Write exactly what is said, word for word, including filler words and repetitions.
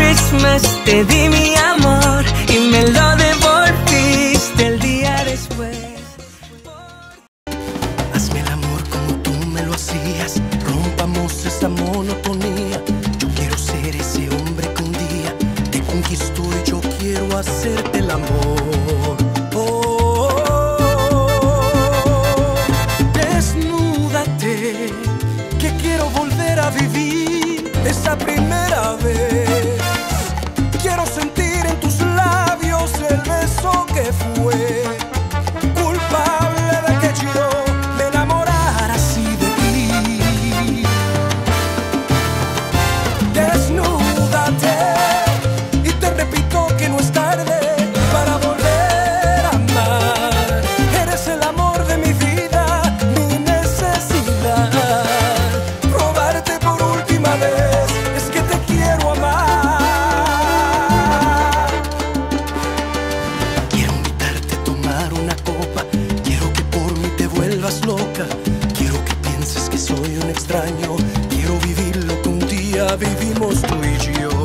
Christmas te di mi amor y me lo devolviste el día después. Hazme el amor como tú me lo hacías, rompamos esa monotonía. Yo quiero ser ese hombre que un día te conquistó y yo quiero hacerte el amor. Oh, oh, oh. Desnúdate, que quiero volver a vivir esa primera vez. Quiero sentir en tus labios el beso que fue culpable de que yo me enamorara así de ti. Desnúdate y te repito que no es tarde para volver a amar. Eres el amor de mi vida, mi necesidad. Probarte por última vez es que te quiero amar. Quiero invitarte a tomar una copa. Quiero que por mí te vuelvas loca. Quiero que pienses que soy un extraño. Quiero vivir lo que un día vivimos tú y yo.